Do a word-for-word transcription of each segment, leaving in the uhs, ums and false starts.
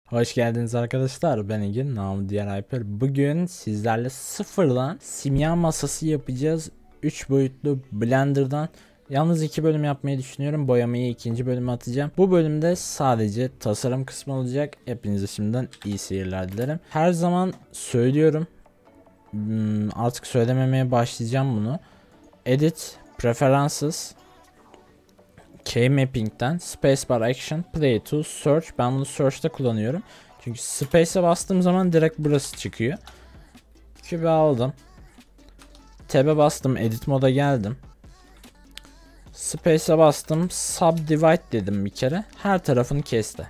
Hoş geldiniz arkadaşlar. Ben Egin, namı diğer Hyper. Bugün sizlerle sıfırdan simya masası yapacağız. üç boyutlu Blender'dan. Yalnız iki bölüm yapmayı düşünüyorum. Boyamayı ikinci bölüme atacağım. Bu bölümde sadece tasarım kısmı olacak. Hepinize şimdiden iyi seyirler dilerim. Her zaman söylüyorum. Hmm, Artık söylememeye başlayacağım bunu. Edit, Preferences, K-Mapping'den Spacebar Action, Play to Search. Ben bunu Search'ta kullanıyorum. Çünkü Space'e bastığım zaman direkt burası çıkıyor. Kübe aldım. Tab'e bastım. Edit moda geldim. Space'e bastım. Subdivide dedim bir kere. Her tarafını kesti.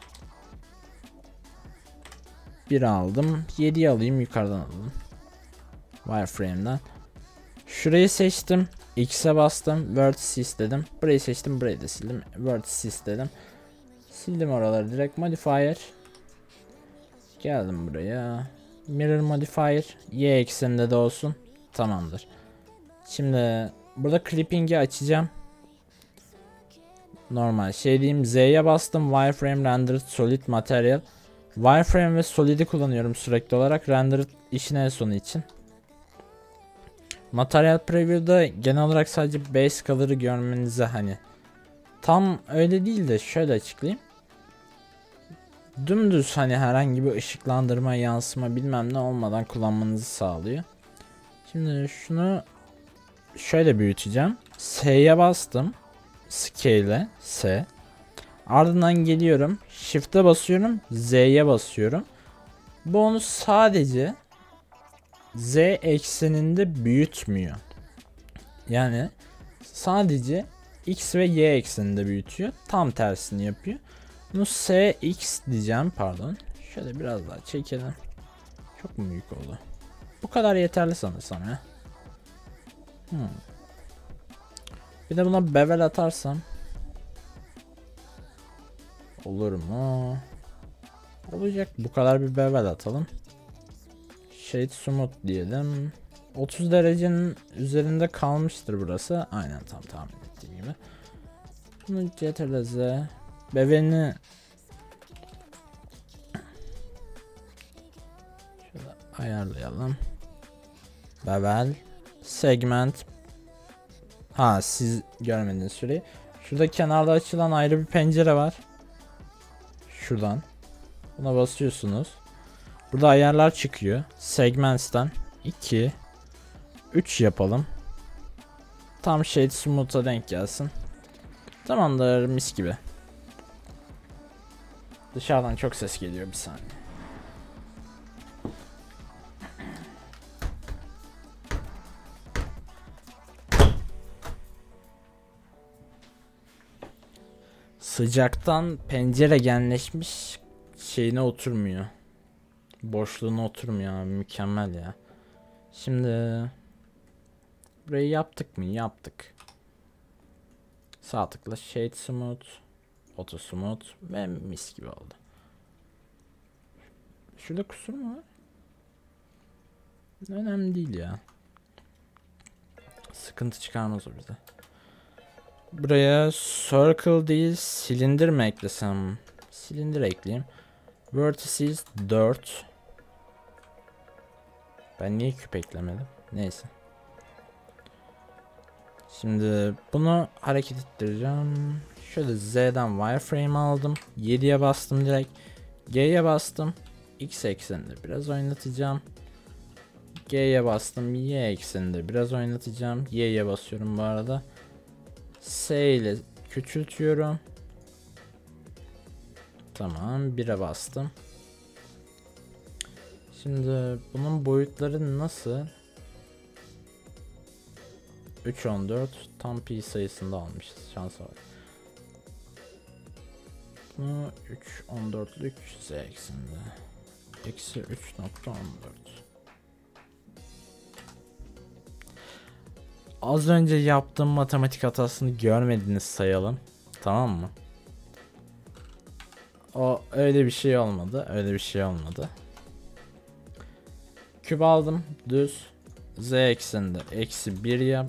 bir aldım. yediyi alayım. Yukarıdan alalım. Wireframe'den. Şurayı seçtim. X'e bastım. Vertices dedim. Burayı seçtim. Burayı da sildim. Vertices dedim. Sildim oraları direkt. Modifier. Geldim buraya. Mirror modifier y ekseninde de olsun. Tamamdır. Şimdi burada clipping'i açacağım. Normal şey diyeyim, Z'ye bastım. Wireframe rendered solid material. Wireframe ve solid'i kullanıyorum sürekli olarak rendered işin en sonu için. Material preview'da genel olarak sadece base color'ı görmenize, hani tam öyle değil de şöyle açıklayayım. Dümdüz, hani herhangi bir ışıklandırma, yansıma bilmem ne olmadan kullanmanızı sağlıyor. Şimdi şunu şöyle büyüteceğim. S'ye bastım. Scale S. Ardından geliyorum. Shift'e basıyorum. Z'ye basıyorum. Bu onu sadece Z ekseninde büyütmüyor. Yani sadece X ve Y ekseninde büyütüyor. Tam tersini yapıyor. Bunu S X diyeceğim, pardon. Şöyle biraz daha çekelim. Çok mu büyük oldu? Bu kadar yeterli sanırsam ya. Hmm. Bir de buna bevel atarsam olur mu? Olacak. Bu kadar bir bevel atalım. Shade smooth diyelim. otuz derecenin üzerinde kalmıştır burası. Aynen, tam tahmin ettiğim gibi. Bunu Ctrl Z. Bevelini şöyle ayarlayalım. Bevel. Segment. Ha, siz görmediğiniz süreyi. Şurada kenarda açılan ayrı bir pencere var. Şuradan. Buna basıyorsunuz. Burada ayarlar çıkıyor. Segments'ten iki üç yapalım. Tam Shade Smooth'a denk gelsin. Tamamdır, mis gibi. Dışarıdan çok ses geliyor, bir saniye. Sıcaktan pencere genleşmiş, şeyine oturmuyor. Boşluğuna oturmuyor abi, mükemmel ya. Şimdi burayı yaptık mı? Yaptık. Sağ tıkla Shade Smooth, Auto Smooth ve mis gibi oldu. Şurada kusur mu var? Önemli değil ya. Sıkıntı çıkarmaz o bize. Buraya circle değil silindir mi eklesem? Silindir ekleyeyim. Vertices dört. Ben niye küp eklemedim? Neyse. Şimdi bunu hareket ettireceğim. Şöyle Z'den wireframe aldım. yediye bastım direkt. G'ye bastım. X ekseninde biraz oynatacağım. G'ye bastım. Y ekseninde biraz oynatacağım. Y'ye basıyorum bu arada. S ile küçültüyorum. Tamam, bire bastım. Şimdi bunun boyutları nasıl? üç on dört tam pi sayısında almışız, şansa bak. Bunu üç on dörtlük Z ekseninde. Eksi üç nokta on dört. Az önce yaptığım matematik hatasını görmediniz sayalım. Tamam mı? O öyle bir şey olmadı. Öyle bir şey olmadı. Küp aldım. Düz. Z ekseninde eksi bir yap.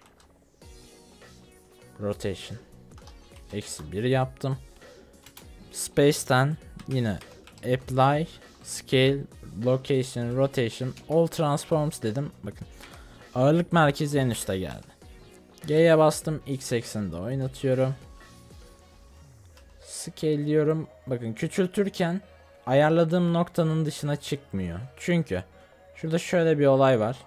Rotation. Eksi bir yaptım. Space'ten yine apply, scale, location, rotation, all transforms dedim. Bakın ağırlık merkezi en üstte geldi. G'ye bastım, x ekseninde oynatıyorum. Scale diyorum. Bakın küçültürken ayarladığım noktanın dışına çıkmıyor. Çünkü şurada şöyle bir olay var.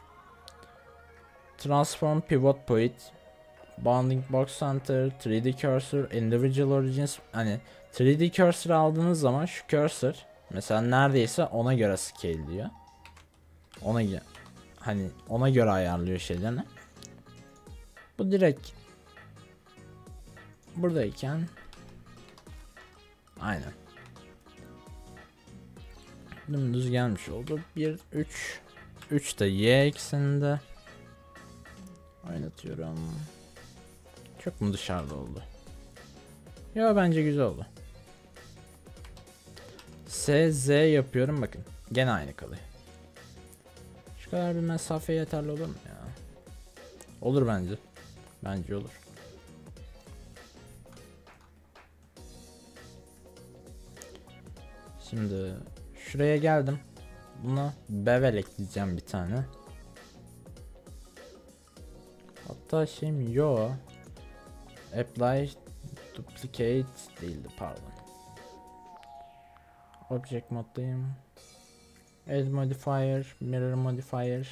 Transform pivot point, bounding box center, üç D cursor, individual origins. Hani üç D cursor aldığınız zaman şu cursor mesela neredeyse ona göre scale diyor. Ona göre hani ona göre ayarlıyor şeylerini. Bu direkt buradayken aynen dümdüz gelmiş oldu. bir üç üç de y ekseninde oynatıyorum. Çok mu dışarıda oldu? Ya bence güzel oldu. S Z yapıyorum, bakın gene aynı kalıyor. Şu kadar bir mesafe yeterli olur mu ya? Olur bence. Bence olur. Şimdi şuraya geldim. Buna bevel ekleyeceğim bir tane. Hatta şeyim yo. Apply duplicate değildi, pardon. Object moddayım. Add modifier, mirror modifier.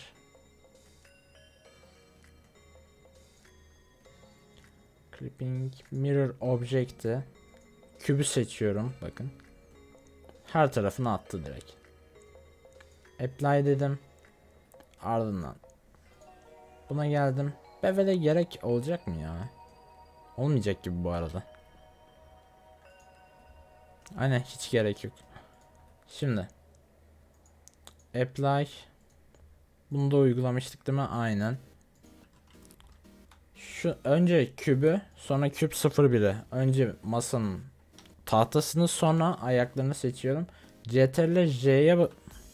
Clipping mirror object'te kübü seçiyorum, bakın. Her tarafını attı direkt. Apply dedim. Ardından buna geldim. Bevel'e gerek olacak mı ya? Olmayacak gibi bu arada. Aynen, hiç gerek yok. Şimdi apply, bunu da uygulamıştık değil mi? Aynen. Şu önce kübü, sonra küp sıfır bire. Önce masanın tahtasını, sonra ayaklarını seçiyorum. Ctrl J'ye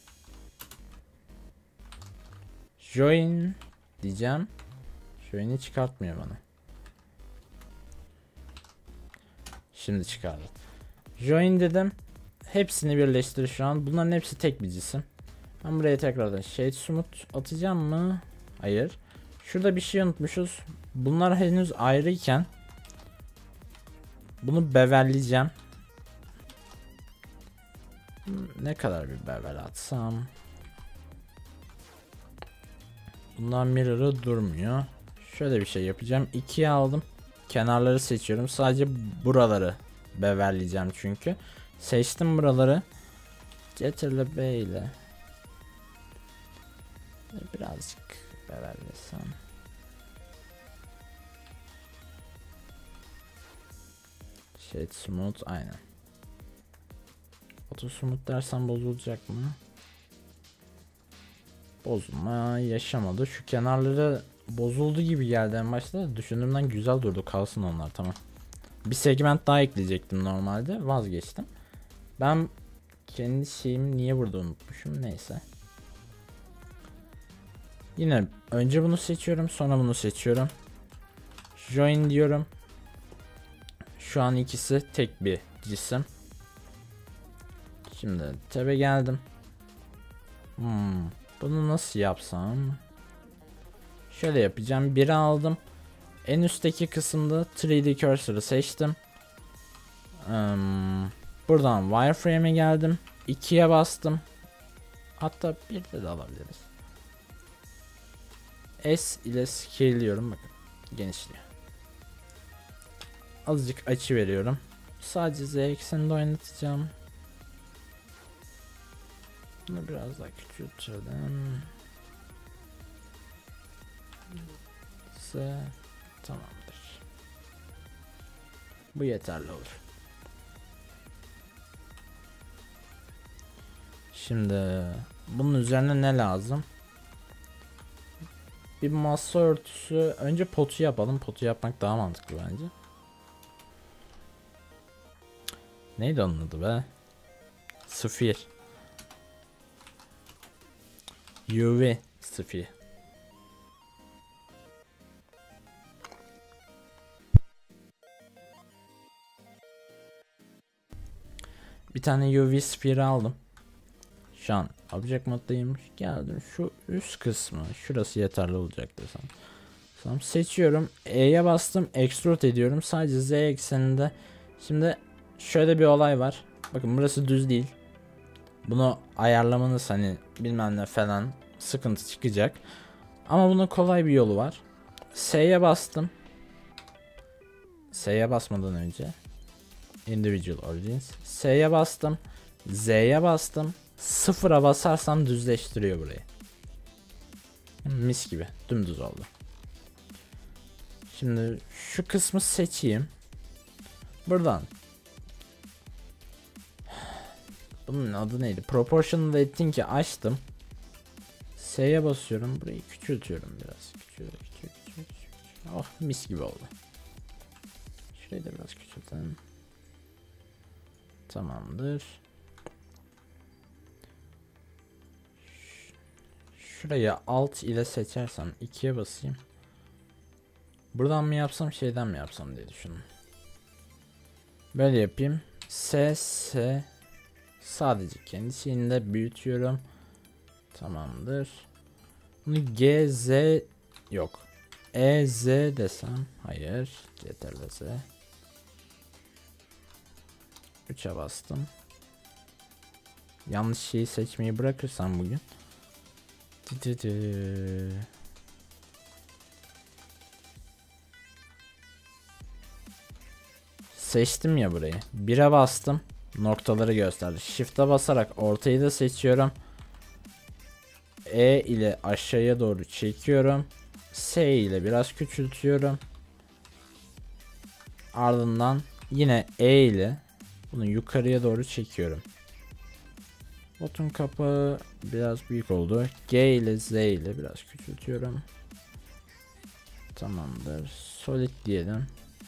join diyeceğim. Join'i çıkartmıyor bana. Şimdi çıkardı. Join dedim. Hepsini birleştir şu an. Bunların hepsi tek bir cisim. Ben buraya tekrardan shade smooth atacağım mı? Hayır. Şurada bir şey unutmuşuz. Bunlar henüz ayrıyken bunu bevelleyeceğim. Ne kadar bir bevel atsam? Bundan mirror'ı durmuyor. Şöyle bir şey yapacağım. ikiye aldım. Kenarları seçiyorum. Sadece buraları bevelleyeceğim çünkü. Seçtim buraları. Ctrl B ile birazcık bevellesem. Shade smooth, aynen. Auto smooth dersem bozulacak mı? Bozulma yaşamadı. Şu kenarları bozuldu gibi geldi en başta. Düşündüğümden güzel durdu. Kalsın onlar, tamam. Bir segment daha ekleyecektim normalde. Vazgeçtim. Ben kendi şeyimi niye burada unutmuşum? Neyse. Yine önce bunu seçiyorum, sonra bunu seçiyorum. Join diyorum. Şu an ikisi tek bir cisim. Şimdi tab'e geldim. Hmm, bunu nasıl yapsam? Şöyle yapacağım. Biri aldım. En üstteki kısımda üç D cursor'ı seçtim. Um, buradan wireframe'e geldim. ikiye bastım. Hatta bir de, de alabiliriz. S ile scale'liyorum, bakın genişliyor. Azıcık açı veriyorum. Sadece Z ekseninde oynatacağım. Bunu biraz daha küçültelim. Z tamamdır. Bu yeterli olur. Şimdi bunun üzerine ne lazım? Bir masa örtüsü. Önce potu yapalım. Potu yapmak daha mantıklı bence. Neydi onun adı be? Sphere. U V Sphere. Bir tane U V Sphere aldım. Şu an Object moddayım. Geldim şu üst kısmı. Şurası yeterli olacaktır sanırım. Tamam, seçiyorum. E'ye bastım. Extrude ediyorum. Sadece Z ekseninde. Şimdi şöyle bir olay var. Bakın burası düz değil. Bunu ayarlamanız hani bilmem ne falan sıkıntı çıkacak. Ama bunun kolay bir yolu var. S'ye bastım. S'ye basmadan önce Individual Origins. S'ye bastım. Z'ye bastım. Sıfıra basarsam düzleştiriyor burayı. Mis gibi. Dümdüz oldu. Şimdi şu kısmı seçeyim. Buradan. Bunun adı neydi? Proportional Editing'i açtım. S'ye basıyorum. Burayı küçültüyorum biraz. Küçül, küçül, küçül, küçül. Oh, mis gibi oldu. Şurayı da biraz küçültelim. Tamamdır. Şurayı alt ile seçersem ikiye basayım. Buradan mı yapsam şeyden mi yapsam diye düşündüm. Böyle yapayım. S S sadece kendi şeyinde büyütüyorum. Tamamdır. Bunu G Z yok. E Z desem hayır. Ctrl Z. üçe bastım. Yanlış şeyi seçmeyi bırakırsam bugün. Seçtim ya burayı. bire bastım. Noktaları gösterdi. Shift'e basarak ortayı da seçiyorum. E ile aşağıya doğru çekiyorum. S ile biraz küçültüyorum. Ardından yine E ile bunu yukarıya doğru çekiyorum. Botun kapağı biraz büyük oldu. G ile Z ile biraz küçültüyorum. Tamamdır. Solid diyelim.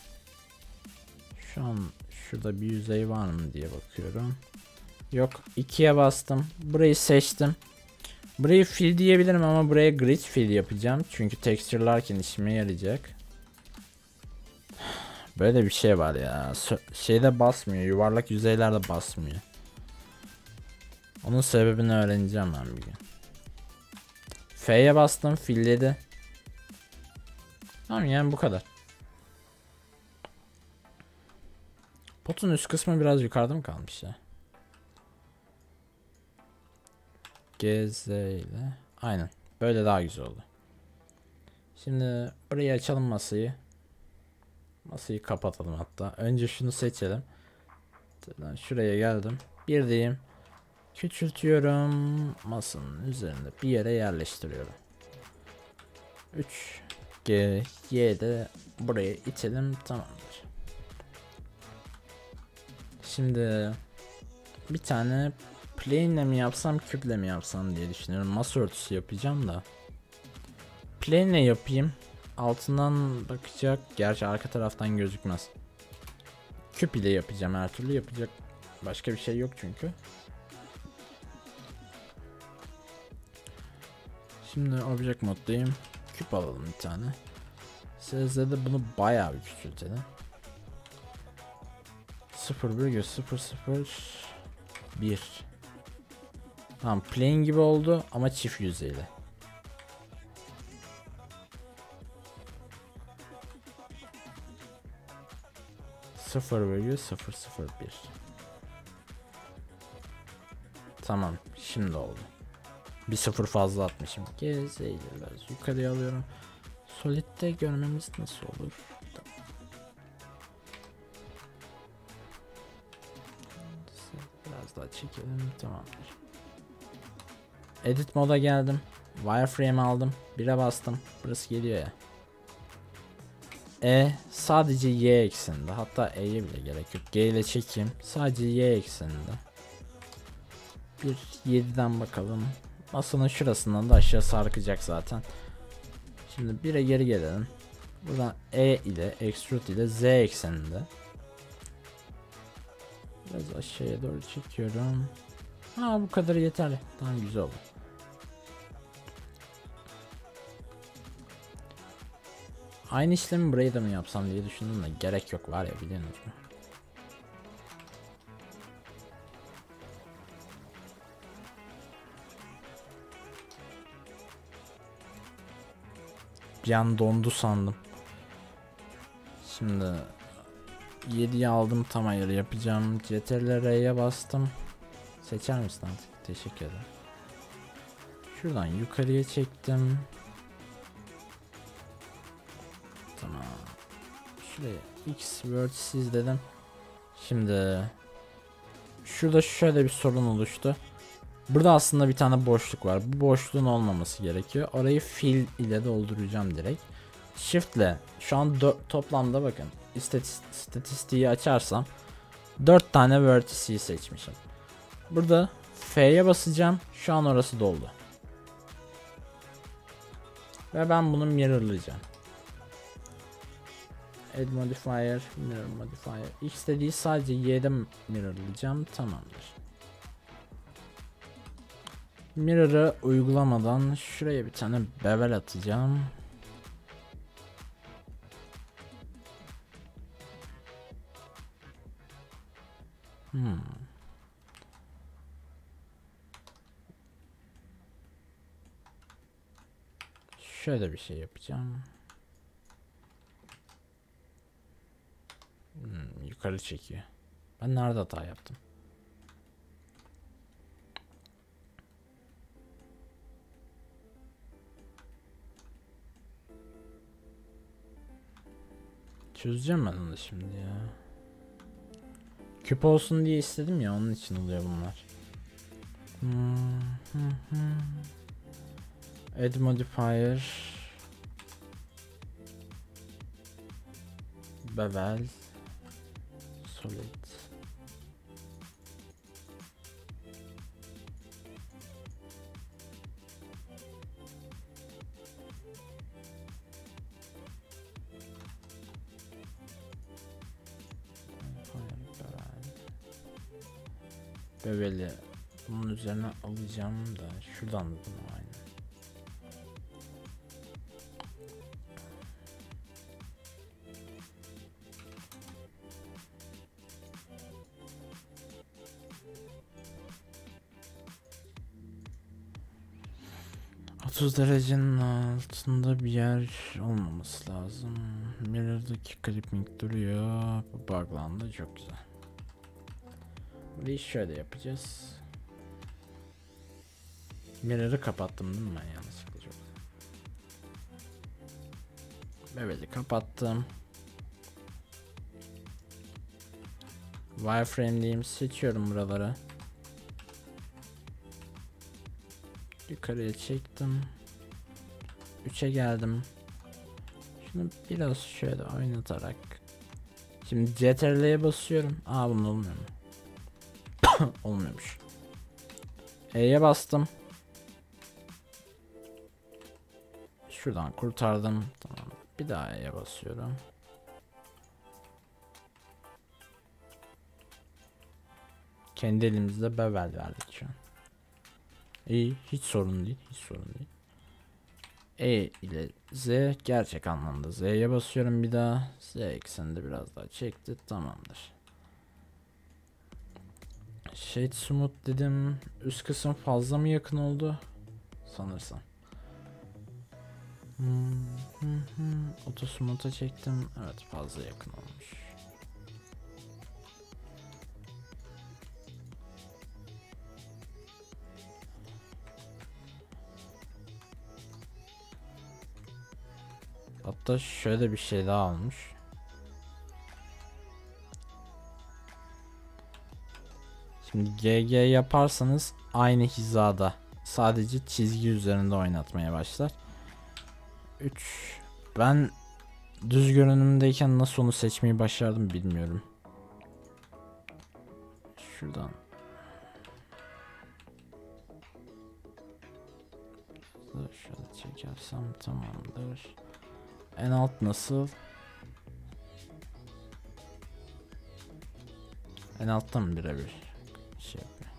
Şu an şurada bir yüzey var mı diye bakıyorum. Yok. ikiye bastım. Burayı seçtim. Burayı fill diyebilirim ama buraya grid fill yapacağım. Çünkü texture'larken işime yarayacak. Böyle bir şey var ya. Şeyde basmıyor. Yuvarlak yüzeylerde basmıyor. Onun sebebini öğreneceğim ben bir gün. F'ye bastım. Filledi. Tamam yani bu kadar. Potun üst kısmı biraz yukarıda mı kalmış ya? G Z ile. Aynen. Böyle daha güzel oldu. Şimdi burayı açalım masayı. Masayı kapatalım hatta. Önce şunu seçelim. Şuraya geldim. Bir diyeyim. Küçültüyorum. Masanın üzerinde bir yere yerleştiriyorum. üç G Y'de buraya itelim. Tamamdır. Şimdi bir tane plane ile mi yapsam küple mi yapsam diye düşünüyorum. Masa örtüsü yapacağım da. Plane ile yapayım. Altından bakacak. Gerçi arka taraftan gözükmez. Küp ile yapacağım, her türlü yapacak. Başka bir şey yok çünkü. Şimdi object moddayım. Küp alalım bir tane. Sizde de bunu bayağı bir küçültelim. sıfır virgül sıfır sıfır bir. Tamam, plane gibi oldu ama çift yüzeyli. sıfır virgül sıfır sıfır bir. Tamam, şimdi oldu. Bir sıfır fazla atmışım. Gezeyle biraz yukarıya alıyorum. Solid'de görmemiz nasıl olur? Biraz daha çekelim, tamamdır. Edit moda geldim. Wireframe aldım. bire bastım. Burası geliyor ya. E sadece Y ekseninde. Hatta E'ye bile gerek yok. G ile çekeyim. Sadece Y ekseninde. Bir yediden bakalım. Masanın şurasından da aşağı sarkacak zaten. Şimdi bire geri gelelim. Buradan E ile extrude ile Z ekseninde. Biraz aşağıya doğru çekiyorum. Ha, bu kadar yeterli. Tamam, güzel oldu. Aynı işlemi burayı da mı yapsam diye düşündüm de gerek yok, var ya, biliyorsunuz mu? Bir an dondu sandım. Şimdi yediyi aldım, tam ayarı yapacağım. C T R L'ye bastım. Seçer misin artık? Teşekkür ederim. Şuradan yukarıya çektim. Tamam. Şuraya X vertices dedim. Şimdi şurada şöyle bir sorun oluştu. Burada aslında bir tane boşluk var. Bu boşluğun olmaması gerekiyor. Orayı fill ile dolduracağım direkt. Shift ile şu an toplamda bakın istatis istatistiği açarsam dört tane vertice'i seçmişim. Burada F'ye basacağım. Şu an orası doldu. Ve ben bunu mirrorlayacağım. Add modifier, mirror modifier. X dediği sadece Y'de mirrorlayacağım. Tamamdır. Mirror'ı uygulamadan şuraya bir tane bevel atacağım. Hmm. Şöyle bir şey yapacağım. Hmm, yukarı çekiyor. Ben nerede hata yaptım? Çözeceğim ben onu şimdi ya. Küp olsun diye istedim ya, onun için oluyor bunlar. Hmm, hmm, hmm. Add modifier. Bevel. Solid. Beveli bunun üzerine alacağım da şuradan da bunu aynı. otuz derecenin altında bir yer olmaması lazım. Mirror'daki clipping duruyor. Bu buglandı, çok güzel. Burayı şöyle yapacağız. Mirror'ı kapattım değil mi ben yanlışlıkla? Çok. Bevel'i kapattım. Wireframe'liyim, seçiyorum buraları. Yukarıya çektim. üçe geldim. Şunu biraz şöyle oynatarak. Şimdi C T R L'ye basıyorum. Aa, bunun olmuyor mu? Olmuyormuş. E'ye bastım. Şuradan kurtardım. Tamam. Bir daha E'ye basıyorum. Kendi elimizde bevel verdik şu an. İyi, hiç sorun değil, hiç sorun değil. E ile Z gerçek anlamda. Z'ye basıyorum bir daha. Z ekseninde biraz daha çekti, tamamdır. Shade smooth dedim. Üst kısım fazla mı yakın oldu? Sanırsam. Hmm, hmm, hmm. Auto smooth'a çektim. Evet, fazla yakın olmuş. Hatta şöyle bir şey daha olmuş. Şimdi G G yaparsanız aynı hizada, sadece çizgi üzerinde oynatmaya başlar. üç. Ben düz görünümdeyken nasıl onu seçmeyi başardım bilmiyorum. Şuradan. Şöyle çekersem tamamdır. En alt nasıl? En alttan birebir şey yapıyor.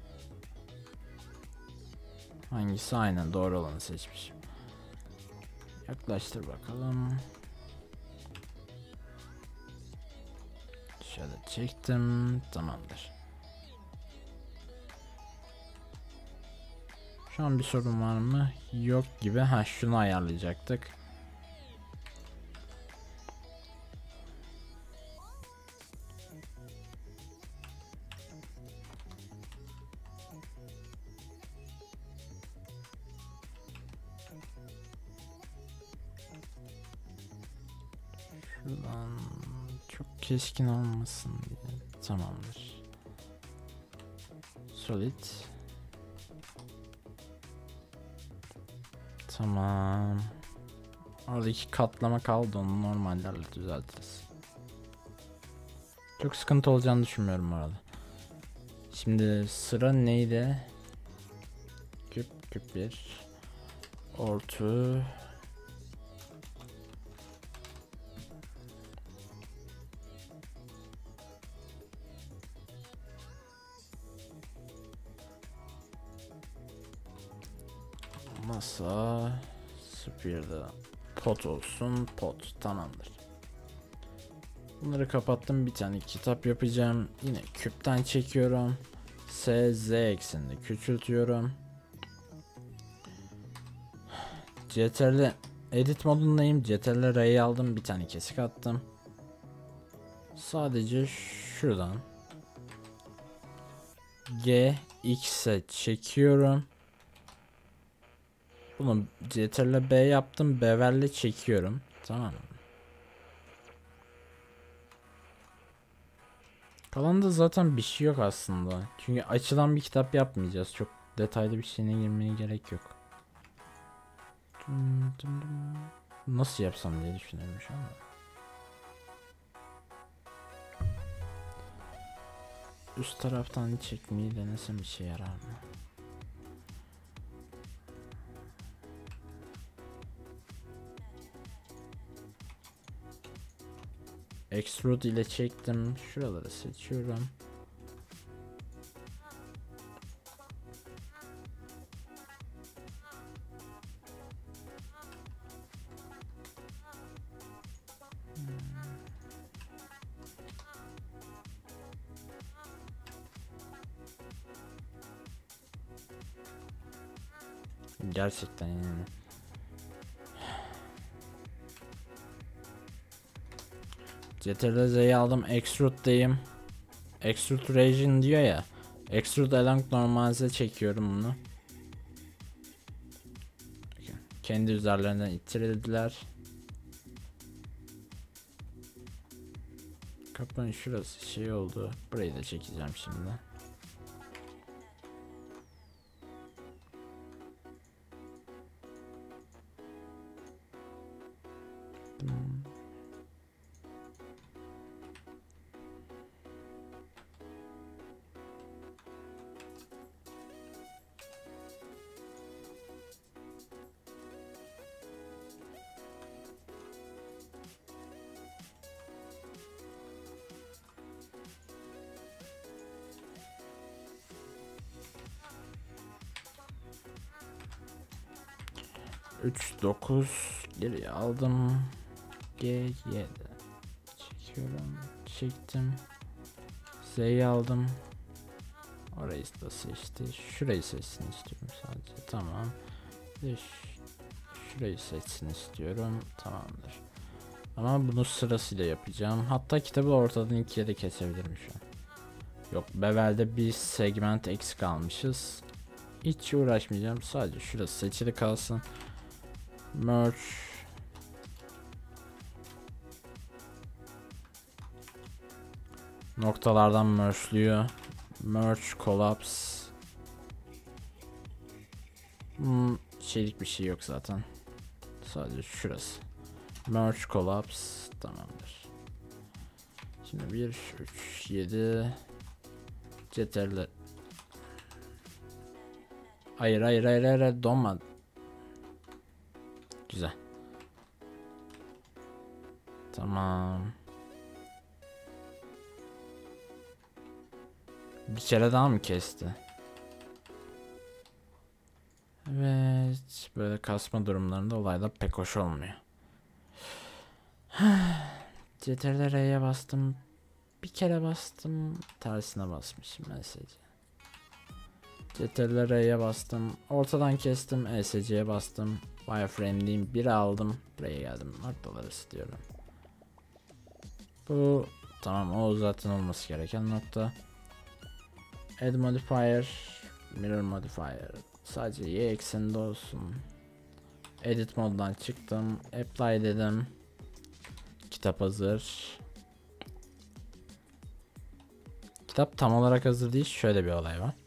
Hangisi aynen doğru olanı seçmişim. Yaklaştır bakalım. Şöyle çektim, tamamdır. Şu an bir sorun var mı? Yok gibi. Ha, şunu ayarlayacaktık. Şuradan çok keskin olmasın diye. Tamamdır. Solid. Tamam. Oradaki katlama kaldı, onu normallerle düzeltiriz. Çok sıkıntı olacağını düşünmüyorum orada. Şimdi sıra neydi? Küp küp bir. Ortu. Masa. Spear'da pot olsun. Pot. Tamamdır. Bunları kapattım. Bir tane kitap yapacağım. Yine küpten çekiyorum. S, Z ekseninde küçültüyorum. C T R L edit modundayım. C T R L R'yi aldım. Bir tane kesik attım. Sadece şuradan G, X'e çekiyorum. Bunu C T R L B yaptım. Bevel'le çekiyorum. Tamam mı? Kalanında zaten bir şey yok aslında. Çünkü açılan bir kitap yapmayacağız. Çok detaylı bir şeyine girmeye gerek yok. Nasıl yapsam diye düşünüyorum şu anda. Üst taraftan çekmeyi denesem bir şey yarar mı? Extrude ile çektim. Şuraları seçiyorum. Gerçekten yani. C T R L Z'yi aldım. Extrude'dayım. Extrude region diyor ya. Extrude along normalize çekiyorum bunu. Kendi üzerlerinden ittirildiler. Kapının şurası şey oldu. Burayı da çekeceğim şimdi. Hmm. üç dokuz geri aldım. G yedi çekiyorum. Çektim. Z'yi aldım. Orayı da seçti. Şurayı seçsin istiyorum sadece. Tamam. Ve şurayı seçsin istiyorum. Tamamdır. Ama bunu sırasıyla yapacağım. Hatta kitabı ortadan ikiye de kesebilirim şu an. Yok, bevel'de bir segment eksik almışız. Hiç uğraşmayacağım. Sadece şurası seçili kalsın. Merge. Noktalardan merge'lüyor. Merge, collapse. Hmm, şeylik bir şey yok zaten. Sadece şurası. Merge, collapse. Tamamdır. Şimdi bir, üç, yedi. C T R L. Hayır hayır hayır hayır, donma. Güzel. Tamam. Bir kere daha mı kesti? Evet. Böyle kasma durumlarında olaylar pek hoş olmuyor. C T R L R'ye bastım. Bir kere bastım. Tersine basmışım mesajı. C T R L R'ye bastım. Ortadan kestim. E S C'ye bastım. Wireframe'deyim. Bir aldım. Buraya geldim. Noktaları istiyorum. Bu tamam, o zaten olması gereken nokta. Add modifier. Mirror modifier. Sadece y ekseninde olsun. Edit moddan çıktım. Apply dedim. kitap hazır. Kitap tam olarak hazır değil. Şöyle bir olay var.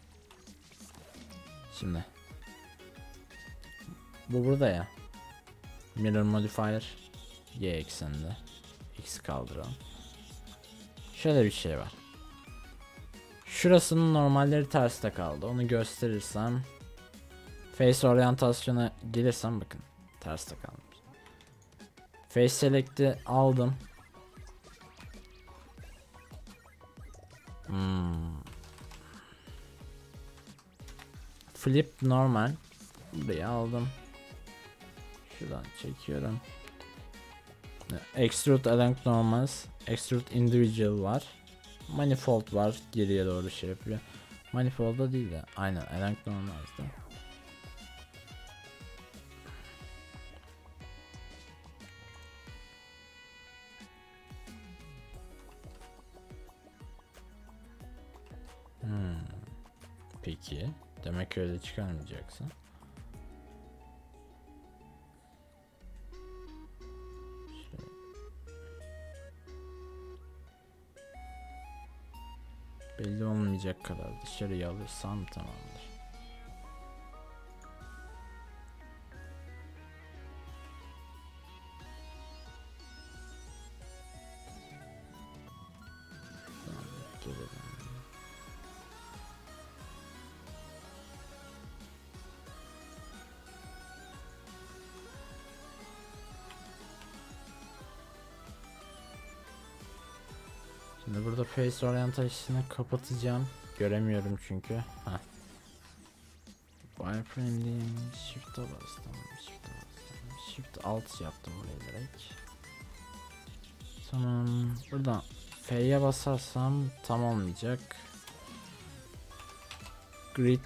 Şimdi. Bu burada ya. Mirror modifier. Y ekseninde. X kaldıralım. Şöyle bir şey var. Şurasının normalleri terste kaldı. Onu gösterirsem. Face oryantasyona gelirsem bakın. Terste kalmış. Face select'i aldım. Hmm. Flip normal. Buraya aldım. Şuradan çekiyorum. Extrude along normal. Extrude individual var. Manifold var. Geriye doğru şey yapıyor. Manifold'da değil de. Aynen along normal'da. Hmm. Peki. Demek öyle çıkarmayacaksın. Belli olmayacak kadar dışarıya alırsam tamamdır. Tamam, gelelim. Şimdi burada face orientation'ı kapatacağım. Göremiyorum çünkü. Heh. Wireframe'deyim. Shift'a bastım. Shift'a bastım. Shift alt yaptım buraya direkt. Tamam. Buradan F'ye basarsam tam olmayacak. Grid.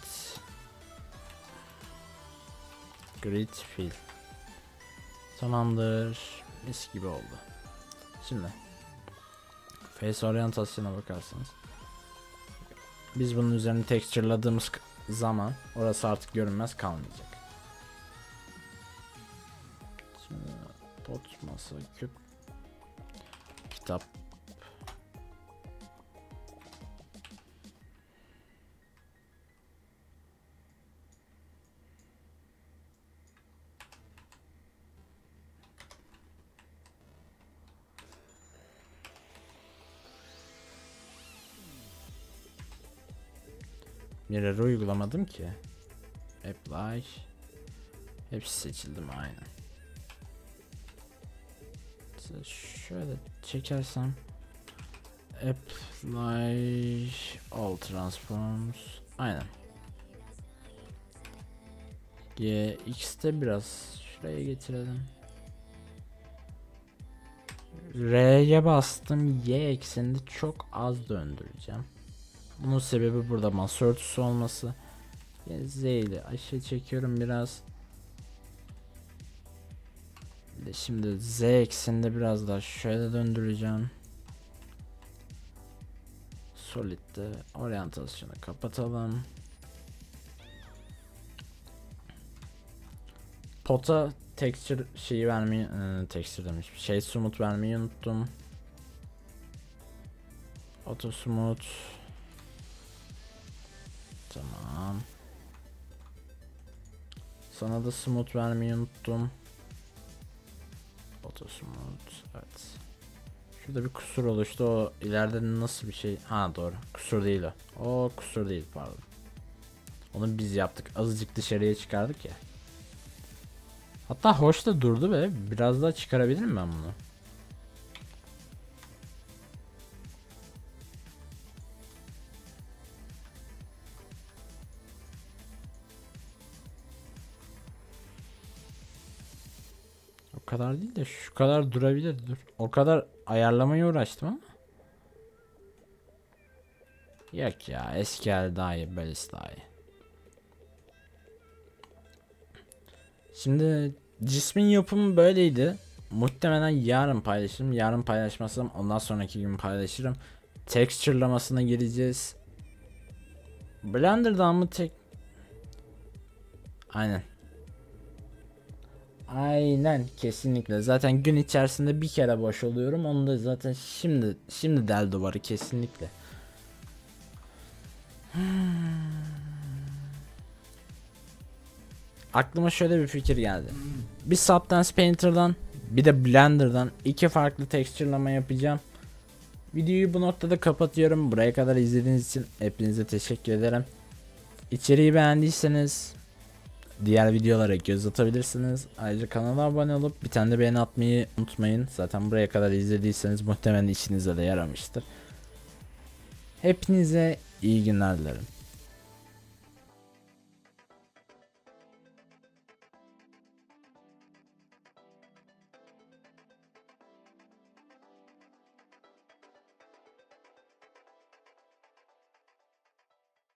Grid fill. Tamamdır. Mis gibi oldu. Şimdi face oryantasyona bakarsanız biz bunun üzerine texture'ladığımız zaman orası artık görünmez kalmayacak. Şimdi pot, masa, küp, kitap. Mirror'ı uygulamadım ki. Apply. Hepsi seçildim aynen. Şöyle çekersem Apply All Transforms. Aynen. G X'te biraz şuraya getirelim. R'ye bastım. Y ekseninde çok az döndüreceğim. Bunun sebebi burada masa örtüsü olması. Z ile aşağı çekiyorum biraz. Şimdi Z ekseninde biraz daha şöyle döndüreceğim. Solid'de oryantasyonu kapatalım. Pota texture şeyi vermeyi, e, texture demiş. Şey smooth vermeyi unuttum. Auto smooth. Tamam. Sana da smooth vermeyi unuttum. Auto smooth. Evet. Şurada bir kusur oluştu. O ileride nasıl bir şey? Ha doğru. Kusur değil o. O kusur değil pardon. Onu biz yaptık. Azıcık dışarıya çıkardık ya. Hatta hoş da durdu be. Biraz daha çıkarabilirim ben bunu. O kadar değil de şu kadar durabilir. Dur. O kadar ayarlamaya uğraştım ama. Yok ya, eski hali daha iyi, böylesi daha iyi. Şimdi cismin yapımı böyleydi. Muhtemelen yarın paylaşırım. Yarın paylaşmasam ondan sonraki gün paylaşırım. Texture'lamasına gireceğiz. Blender'dan mı tek... Aynen. Aynen, kesinlikle. Zaten gün içerisinde bir kere boş oluyorum. Onu da zaten şimdi şimdi del duvarı kesinlikle. Aklıma şöyle bir fikir geldi. Bir Substance Painter'dan bir de Blender'dan iki farklı texture'lama yapacağım. Videoyu bu noktada kapatıyorum. Buraya kadar izlediğiniz için hepinize teşekkür ederim. İçeriği beğendiyseniz diğer videolara göz atabilirsiniz. Ayrıca kanala abone olup bir tane de beğeni atmayı unutmayın. Zaten buraya kadar izlediyseniz muhtemelen işinize de yaramıştır. Hepinize iyi günler dilerim.